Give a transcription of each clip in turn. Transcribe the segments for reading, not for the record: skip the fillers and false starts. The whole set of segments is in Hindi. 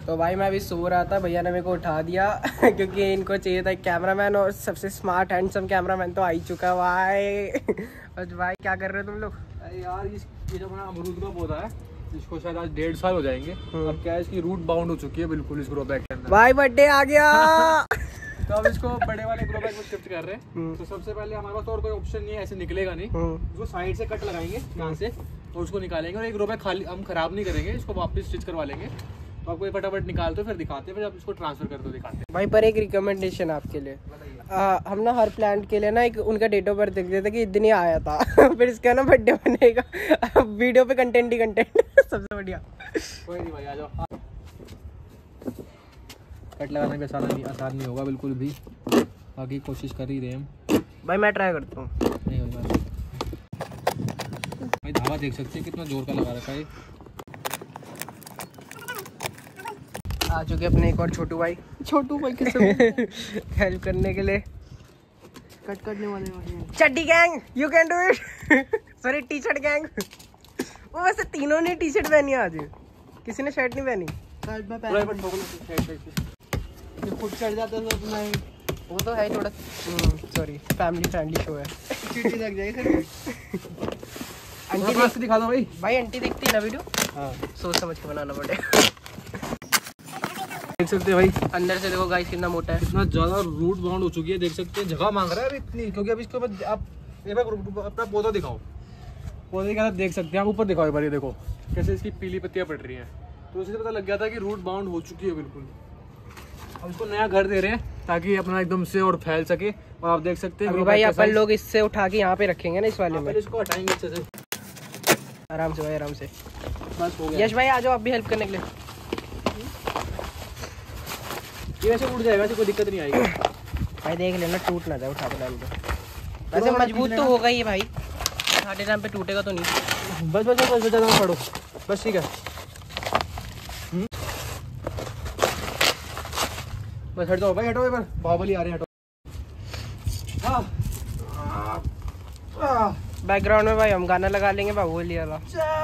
तो भाई मैं अभी सो रहा था, भैया ने मेरे को उठा दिया क्योंकि इनको चाहिए था कैमरामैन, और सबसे स्मार्ट हैंडसम कैमरामैन तो आ ही चुका है भाई। और भाई क्या कर रहे हो तुम लोग? अरे यार ये जो अपना अमरूद का पौधा है, इसको शायद आज 1.5 साल हो जाएंगे। अब क्या है, इसकी रूट बाउंड हो चुकी है बिल्कुल इस ग्रो बैग के अंदर। भाई बर्थडे आ गया। तो अब इसको बड़े वाले ग्रो बैग में शिफ्ट कर रहे हैं। तो सबसे पहले हमारे पास और कोई ऑप्शन नहीं है, ऐसे निकलेगा नहीं। उसको साइड से कट लगाएंगे यहाँ से और उसको निकालेंगे, और एक ग्रो बैग खाली हम खराब नहीं करेंगे, इसको वापस स्टिच करवा लेंगे। तो आपको ये फटाफट निकालते हो, फिर दिखाते हैं, फिर आप इसको ट्रांसफर कर दो, दिखाते हैं। भाई पर एक रिकमेंडेशन आपके लिए, हम ना हर प्लांट के लिए ना एक उनका डेट ऑफ बर्थ देख देते कि इस दिन ही आया था फिर इसका ना बर्थडे बनेगा वीडियो पे कंटेंट ही कंटेंट सबसे बढ़िया। कोई नहीं भाई, आ जाओ। कट लगाना भी आसान नहीं होगा बिल्कुल भी, बाकी कोशिश कर ही रहे हम। भाई मैं ट्राई करता हूँ। नहीं होगा भाई, धावा देख सकते हैं कितना जोर का लगा रखा है। आ चुके अपने एक और छोटू भाई के हेल्प करने के लिए। कट करने वाले चड्डी gang, you can do it. Sorry, T shirt gang. वो वैसे तीनों ने टी शर्ट पहनी आज, किसी ने शर्ट नहीं पहनी। शर्ट में खुद चढ़ जाता है तो अपना वो तो है थोड़ा, सॉरी फैमिली फ्रेंडली शो है। चीटी लग जाएगी। आंटी से दिखा दो भाई। भाई आंटी देखती है ना वीडियो, हाँ सोच समझ के बनाना पड़ेगा। देख सकते हैं भाई, अंदर से देखो गाइस कितना मोटा है, कितना ज्यादा रूट बाउंड हो चुकी है। देख सकते हैं जगह मांग रहा है अभी इतनी, क्योंकि अब इसके बाद आप एक बार अपना पौधा दिखाओ, पौधे के अंदर देख सकते हैं आप। ऊपर दिखाओ एक बार, ये देखो कैसे इसकी पीली पत्तियां पड़ रही हैं। तो उससे पता लग गया था कि रूट बाउंड हो चुकी है बिल्कुल। अब इसको नया घर दे रहे हैं ताकि अपना एकदम से और फैल सके। और आप देख सकते हैं भाई अपन लोग इससे उठा के यहाँ पे रखेंगे ना इस वाले में। इसको हटाएंगे अच्छे से, आराम से भाई, आराम से। बस हो गया। यश भाई आ जाओ आप भी हेल्प करने के लिए। ये वैसे उड़ जाएगा, कोई दिक्कत नहीं आएगी। भाई देख लेना टूट ना जाए उठाते टाइम पे। वैसे मजबूत तो होगा ही भाई, उठाते टाइम पे टूटेगा तो नहीं। बस बस बस बस पढ़ो बस, ठीक है। बस हट जाओ भाई, हटो एक बार, बाहुबली आ रहे हैं, हटो। बैकग्राउंड में भाई हम गाना लगा लेंगे बाहुबली वाला।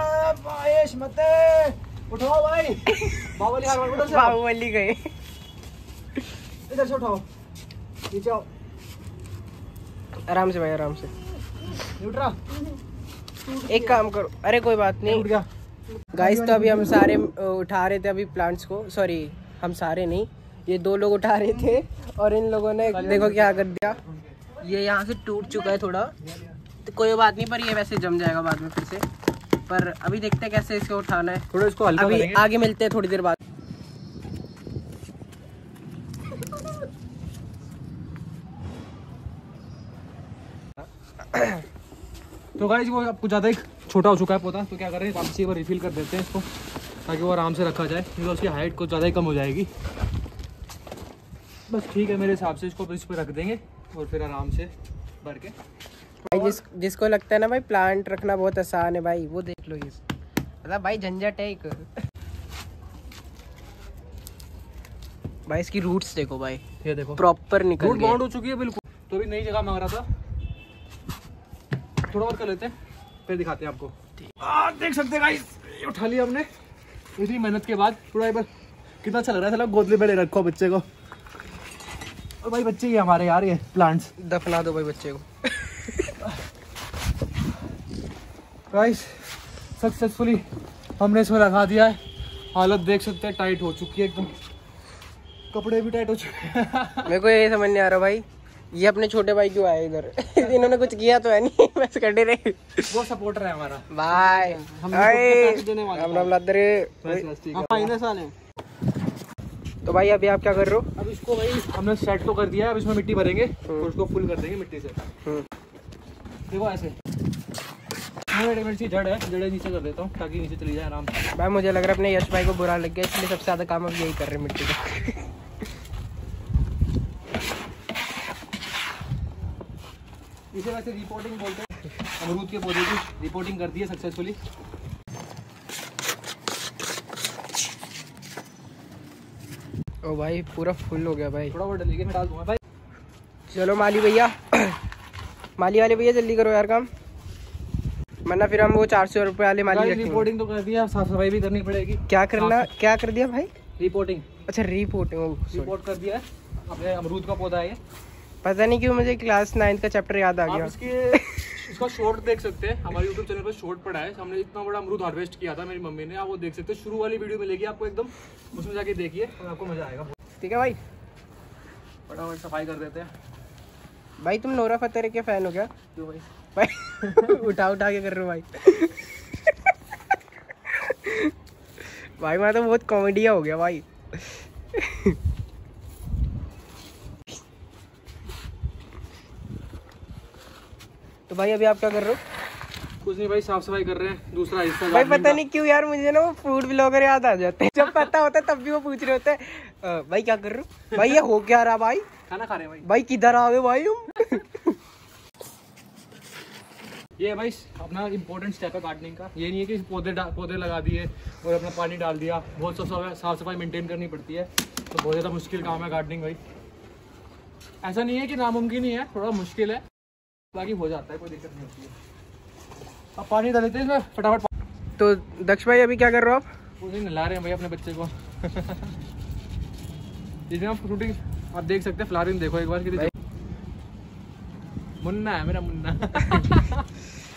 उठाओ भाई, बाहुबली आ रहा है, बाहुबली गए। इधर से उठाओ, नीचे आओ, आराम से भाई, आराम से। उठा। एक काम करो, अरे कोई बात नहीं। उठ गया गाइस, तो अभी हम सारे उठा रहे थे अभी प्लांट्स को, सॉरी हम सारे नहीं, ये 2 लोग उठा रहे थे और इन लोगों ने देखो क्या कर दिया। ये यहाँ से टूट चुका है थोड़ा, तो कोई बात नहीं, पर ये वैसे जम जाएगा बाद में फिर से। पर अभी देखते हैं कैसे इसको उठाना है, थोड़ा इसको हल्का अभी करेंगे। आगे मिलते हैं थोड़ी देर बाद। तो गाइस वो आपको ज़्यादा ही छोटा हो चुका है पौधा, तो क्या करें, वापसी एक बार रिफिल कर देते हैं इसको, ताकि वो आराम से रखा जाए, नहीं तो उसकी हाइट कुछ ज़्यादा ही कम हो जाएगी। बस ठीक है, मेरे हिसाब से इसको इस पर रख देंगे और फिर आराम से भर के। भाई जिसको लगता है ना भाई प्लांट रखना बहुत आसान है भाई, वो देख लो, ये मतलब भाई झंझट है एक। भाई इसकी रूट्स देखो भाई, ये देखो प्रॉपर निकल रूट गई। बाउंड हो चुकी है बिल्कुल। तो अभी नई जगह मांग रहा था, थोड़ा और कर लेते हैं, फिर दिखाते हैं आपको। देख सकते हैं गाइस, ये उठा लिया हमने इतनी मेहनत के बाद। थोड़ा एक बार कितना अच्छा लग रहा है, गोद में ले रखो बच्चे को। और भाई बच्चे ही हमारे यार, ये प्लांट्स दफना दो भाई बच्चे को। गाइस सक्सेसफुली हमने इसमें लगा दिया है। हालत देख सकते हैं, टाइट हो चुकी है एकदम, कपड़े भी टाइट हो चुके हैं। मेरे को ये समझ नहीं आ रहा भाई, ये अपने छोटे भाई क्यों आए इधर? इन्होंने कुछ किया तो है नहीं, बस कर दे रहे। वो सपोर्टर है हमारा भाई, तो भाई अभी आप क्या कर रहे हो? अब इसको भाई हमने सेट तो कर दिया है, अब इसमें मिट्टी भरेंगे और उसको फुल कर देंगे मिट्टी से। देखो ऐसे मिर्ची जड़ है, जड़े नीचे कर देता हूँ ताकि नीचे चली जाए आराम से। भाई मुझे लग रहा है अपने यश भाई को बुरा लग गया, इसलिए सबसे ज्यादा काम अब यही कर रहे हैं मिट्टी का। इसे वैसे रिपोर्टिंग बोलते हैं, अमरूद के पौधे की रिपोर्टिंग कर दी है सक्सेसफुली। ओ भाई पूरा फुल हो गया भाई, थोड़ा और डलेगा, मैं डाल दूंगा भाई। चलो माली भैया, माली वाले भैया जल्दी करो यार काम, वरना फिर हम वो 400 रुपये वाले माली रखेंगे। रिपोर्टिंग तो कर दिया, साफ सफाई भी करनी पड़ेगी। क्या करना, क्या कर दिया भाई? रिपोर्टिंग अच्छा रिपोर्टिंग, रिपोर्ट कर दिया है। अपने अमरूद का पौधा है ये। पता नहीं क्यों मुझे क्लास 9 का चैप्टर याद आ आप गया। इसका शॉर्ट देख सकते हैं, हमारे यूट्यूब चैनल पर शॉर्ट पड़ा है। हमने इतना बड़ा अमरूद हार्वेस्ट किया था मेरी मम्मी ने, आप वो देख सकते हैं। शुरू वाली वीडियो मिलेगी आपको एकदम, उसमें जाके देखिए और आपको मजा आएगा। ठीक है भाई। फटाफट सफाई कर देते हैं। भाई तुम नोरा फतेही के फैन हो क्या? क्यों भाई? भाई उठा उठा के कर रहे हो भाई। भाई मैं तो बहुत कॉमेडिया हो गया भाई। तो भाई अभी आप क्या कर रहे हो? कुछ नहीं भाई, साफ सफाई कर रहे हैं। दूसरा हिस्सा भाई gardening पता का। नहीं क्यों यार मुझे ना वो फूड ब्लॉगर याद आ जाते हैं। जब पता होता है तब भी वो पूछ रहे होते हैं भाई क्या कर रहे हो? भाई ये हो क्या रहा भाई? खाना खा रहे हैं भाई। भाई किधर आ गए भाई हम? ये भाई अपना इम्पोर्टेंट स्टेप है गार्डनिंग का। ये नहीं है कि पौधे लगा दिए और अपना पानी डाल दिया। बहुत साफ सफाई मेंटेन करनी पड़ती है, तो बहुत ज़्यादा मुश्किल काम है गार्डनिंग भाई। ऐसा नहीं है कि नामुमकिन ही है, थोड़ा मुश्किल है, बाकी हो जाता है, कोई दिक्कत नहीं होती है। अब पानी डाल देते हैं इसमें फटाफट। तो दक्ष भाई अभी क्या कर रहे हो आप? कुछ नहीं, नहला रहे हैं भाई अपने बच्चे को। इसमें आप फ्रूटिंग आप देख सकते हैं। फ्लावरिंग देखो एक बार, कितनी मुन्ना है मेरा मुन्ना।